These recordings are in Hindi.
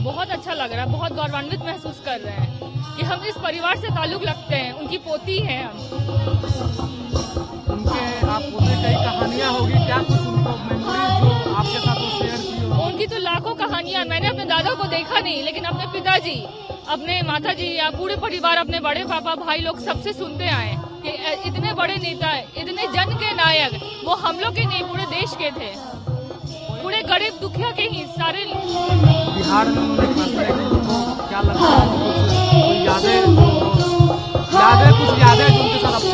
बहुत अच्छा लग रहा है, बहुत गौरवान्वित महसूस कर रहे हैं कि हम इस परिवार से ताल्लुक रखते हैं, उनकी पोती है हम। उनके आप उनसे कई कहानियां होगी, क्या कुछ उनको मेमोरीज जो आपके साथ वो शेयर की हो? उनकी तो लाखों कहानियां। मैंने अपने दादा को देखा नहीं, लेकिन अपने पिताजी, अपने माताजी या पूरे परिवार, अपने बड़े पापा, भाई लोग सबसे सुनते आए कि इतने बड़े नेता, इतने जन के नायक, वो हम लोग के नहीं पूरे देश के थे, पूरे गरीब दुखिया के ही सारे। बिहार में क्या लगता है, कुछ यादें कुछ यादें जो उनके साथ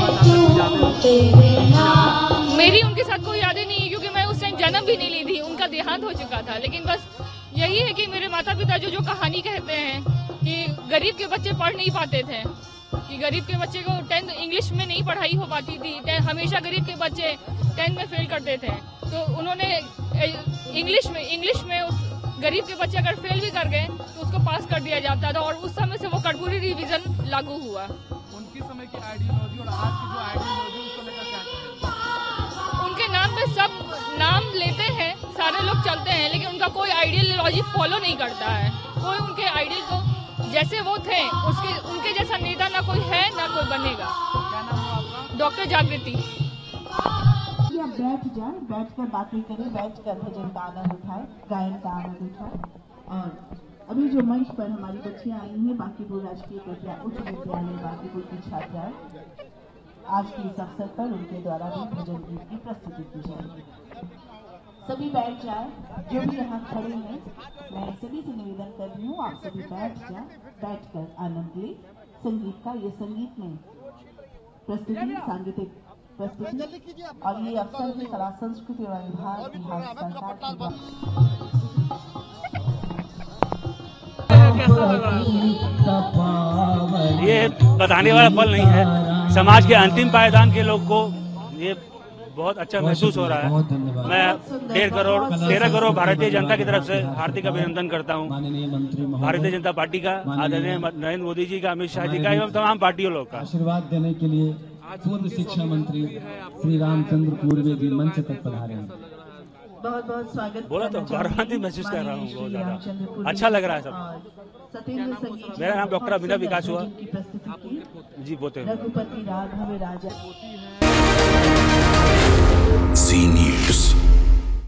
मेरी उनके साथ कोई यादें नहीं है, क्योंकि मैं उस टाइम जन्म भी नहीं ली थी, उनका देहांत हो चुका था। लेकिन बस यही है कि मेरे माता पिता जो कहानी कहते हैं कि गरीब के बच्चे पढ़ नहीं पाते थे, कि गरीब के बच्चे को 10th इंग्लिश में नहीं पढ़ाई हो पाती थी, हमेशा गरीब के बच्चे 10th में फेल करते थे। तो उन्होंने इंग्लिश में उस गरीब के बच्चे अगर फेल भी कर गए तो उसको पास कर दिया जाता था, और उस समय से वो कर्पूरी रिवीजन लागू हुआ। उनकी समय की आइडियोलॉजी और आज की जो आइडियोलॉजी उसको लेकर क्या कहें? उनके नाम पे सब नाम लेते हैं, सारे लोग चलते हैं, लेकिन उनका कोई आइडियोलॉजी फॉलो नहीं करता है। कोई उनके आइडियल को जैसे वो थे उनके जैसा नेता ना कोई है ना कोई बनेगा। क्या नाम है आपका? डॉक्टर जागृति। बैठ जाए, बैठ कर बातें करें, बैठ कर भजन का आनंद उठाए, गायन का आनंद उठाए। और अभी जो मंच पर हमारी बच्चियां आई हैं, बांकीपुर राजकीय कन्या उच्च विद्यालय बांकीपुर की छात्राएं, आज के इस अवसर पर उनके द्वारा भी भजन गीत की प्रस्तुति की जाएगी। सभी बैठ जाए, जो भी यहाँ खड़े हैं, मैं सभी से निवेदन कर रही हूँ, आप सभी बैठ जाए, बैठ कर आनंद ले संगीत का। ये संगीत में प्रस्तुति, सांगीतिक प्रस्तुति, और ये अवसर है कला संस्कृति एवं विभाग बिहार सरकार की। ये बताने वाला पल नहीं है, समाज के अंतिम पायदान के लोग को ये बहुत अच्छा महसूस हो रहा है। मैं 13 करोड़ भारतीय जनता की तरफ से हार्दिक अभिनंदन करता हूँ, भारतीय जनता पार्टी का, आदरणीय नरेंद्र मोदी जी का, अमित शाह जी का एवं तमाम पार्टियों लोग का। आशीर्वाद देने के लिए पूर्व शिक्षा मंत्री श्री रामचंद्र पूर्वे जी मंच तक पधारे हैं। बहुत बहुत स्वागत। बोला तो गौरवान्वित महसूस कर रहा हूँ, बहुत ज्यादा अच्छा लग रहा है सब। मेरा नाम डॉक्टर अभिनव विकास हुआ जी, बोते रघुपति राघव राजा। Senior